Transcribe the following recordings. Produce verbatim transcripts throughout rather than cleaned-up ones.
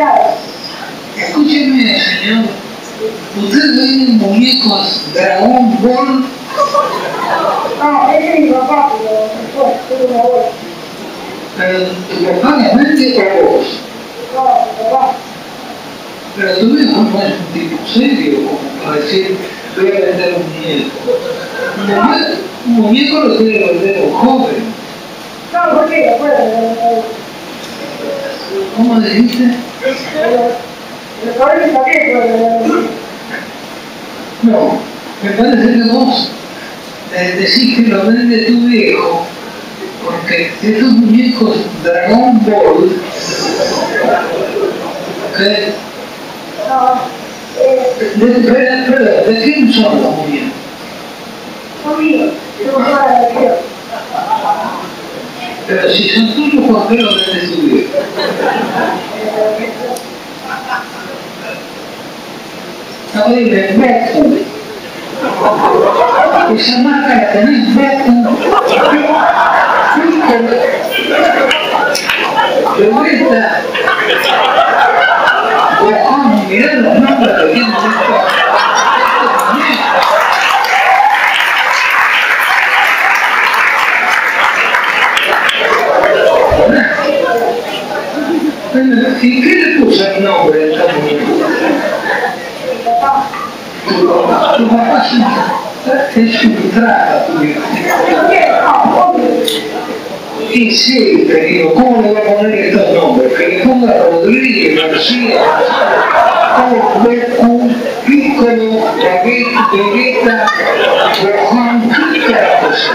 Escúcheme, señor. ¿Usted vende muñecos Dragon Ball? No, ese es mi papá, pero después tuve una abuela. Pero tu papá me vende a vos. No, mi papá. Pero tu hijo no es un tipo serio como para decir, voy a vender un muñeco. Un muñeco, un muñeco lo tiene que vender un joven. No, ¿por qué? Después, eh, ¿Cómo dijiste? los jóvenes también, pero... No, me parece que vos eh, decís que lo vende tu viejo, porque estos muñecos Dragon Ball, que... No, eh, De, espera, espera, ¿de quién son los muñecos? son míos, yo no puedo la lección. Pero si son tuyos, ¿por qué los vende tu viejo? A ver, Beto. Esa marca la tenés, Beto. De vuelta. Bojón, mirá los nombres que tienen estos muñecos. ¿Y qué le puso el nombre de esta muñeca? Tu papá, tu papá es un trata, tu hijo. Y sí, te digo, ¿cómo le va a poner estos nombres? Que le ponga Rodríguez, García, Becu, Piccolo, Vegeta, Gohan, ¿qué carajo es?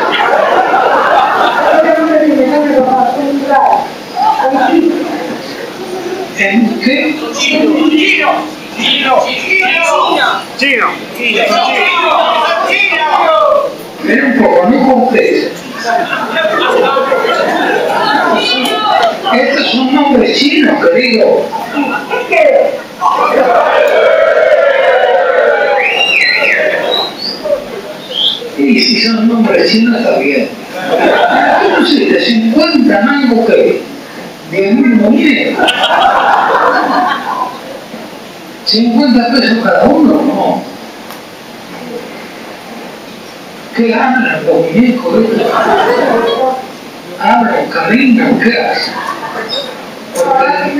¿En qué? Chino. Chino. Chino. Chino. Chino. Espera un poco, no cortes. Estos son nombres chinos, querido. Y si son nombres chinos, está bien. ¿Qué no sé, de cincuenta mangos que diez mil muñecos? cincuenta pesos cada uno, no. ¿Qué hablan los muñecos estos? Hablan, caminan, ¿qué hacen? Porque,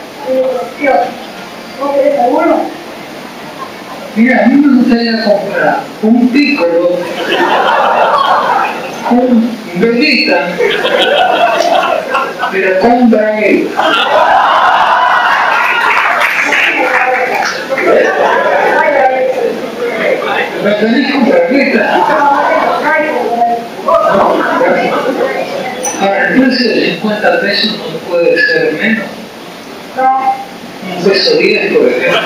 mira, a mí me gustaría comprar un Piccolo, un Vegeta, pero con Dragon. ¿Me tenés con Vegeta? Ahora, el precio de cincuenta pesos no puede ser menos. Un peso diez, por ejemplo.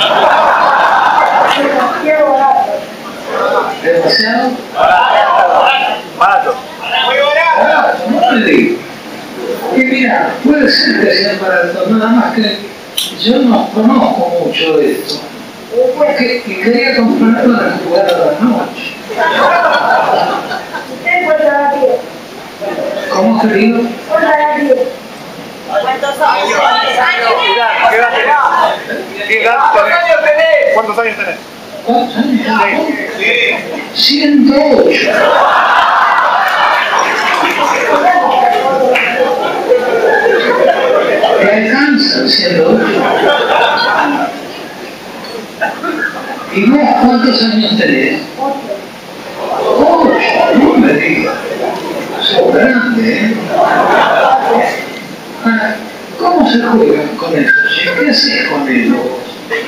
¿Demasiado? Barato. Muy barato. Barato, no me digo. Y mira, puede ser que sea barato, nada más que yo no conozco mucho de esto. Que, y quería comprarlo para jugar a la noche. ¿Cómo, querido? ¿Cuántos años tenés? ¿Cuántos años tenés? ¿Cuántos años? Sí. ciento ocho. ¿Te alcanzan ciento ocho? ¿Y vos cuántos años tenés? ocho, no me digas. Sos grande, ¿eh? Ah, ¿cómo se juega con eso? ¿Qué haces con él vos?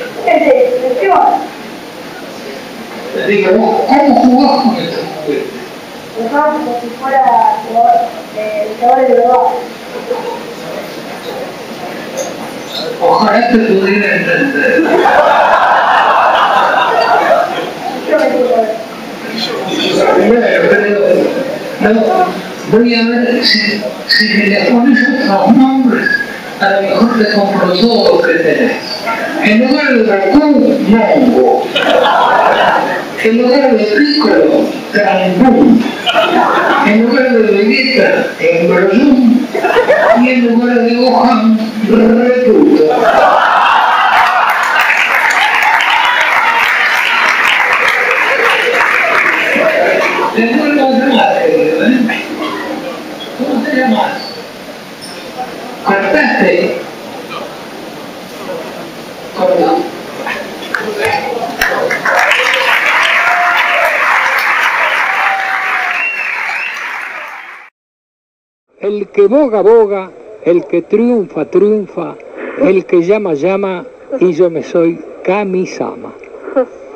Te digo, vos, ¿cómo jugás con estos juguetes? Jugaba como si fuera luchadores de verdad. Ojalá te pudiera entender. Bueno, pero no, voy a ver si, si le pones otros nombres, a lo mejor te compro todo lo que tenés. En lugar de Goku, Mongo. En lugar de Piccolo, Trambún. En lugar de Vegeta, Embrojum. Y en lugar de Gohan, Reputo. lograste. Corta. El que boga, boga, el que triunfa, triunfa, el que llama, llama, y yo me soy Kami-sama.